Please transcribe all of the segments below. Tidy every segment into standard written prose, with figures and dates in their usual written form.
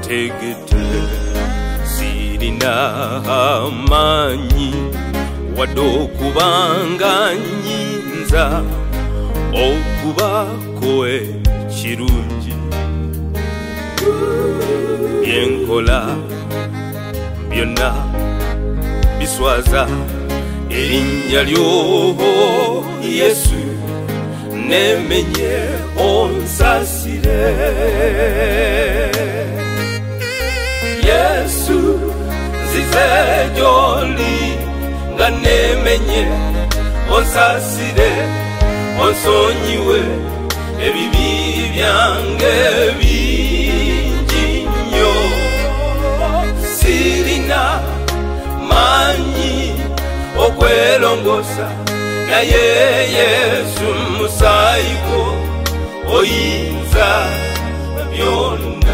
ntegete sirina amanyi wadde okubanga nyinza okubako ekirungi byenkola byonna biswaza erinnya lyo Yesu nemenye onsasire Yesu nzize gy'oli nga nemenye onsasire onsonyiwe ebibi byange bingi nnyo sirina manyi okwerongosa naye Yesu musaayi gwo oyinza byonna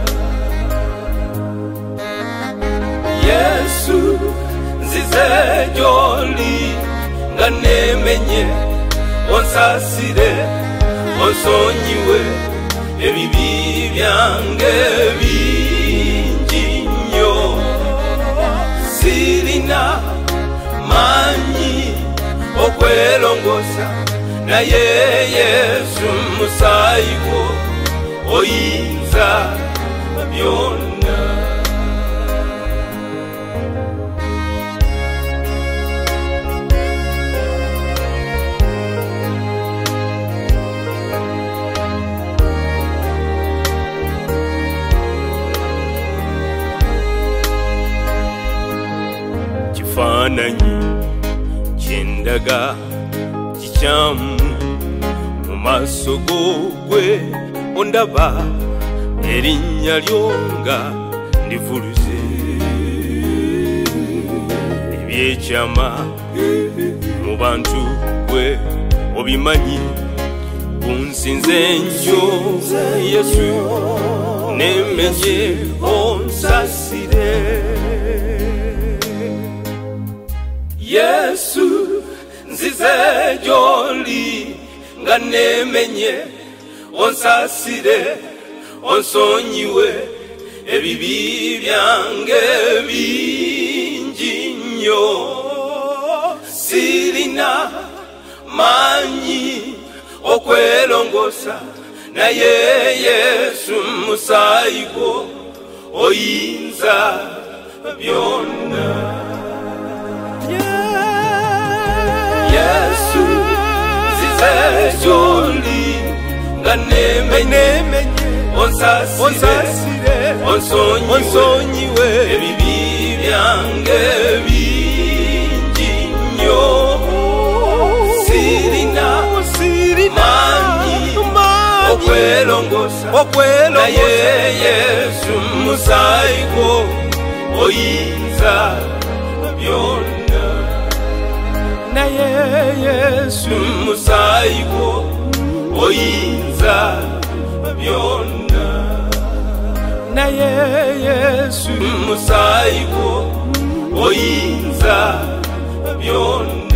Yesu nzize gy'oli nga nemenye onsasire onsonyiwe ebibi byange bingi nnyo sirina manyi okwerongosa naye Yesu musaayi gwo oyinza byonna kifaananyi kyendaga kikyamu mu maaso g'ogwe ondaba erinnya lyo nga ndivuluze ebyekyama mu bantu gwe obimanyi kunsinze nnyo Yesu nemenye onsasire Yesu nzize gy'oli nga nemenye onsasire onsonyiwe ebibi byange bingi nnyo sirina manyi okwerongosa naye Yesu musaayi gwo oyinza byonna Yesu nzize gy'oli nga nemenye onsasire onsonyiwe ebibi byange bingi nnyo sirina manyi okwerongosa naye Yesu musaayi gwo oyinza byonna naye Yesu musaayi gwo oyinza byonna naye Yesu musaayi gwo oyinza byonna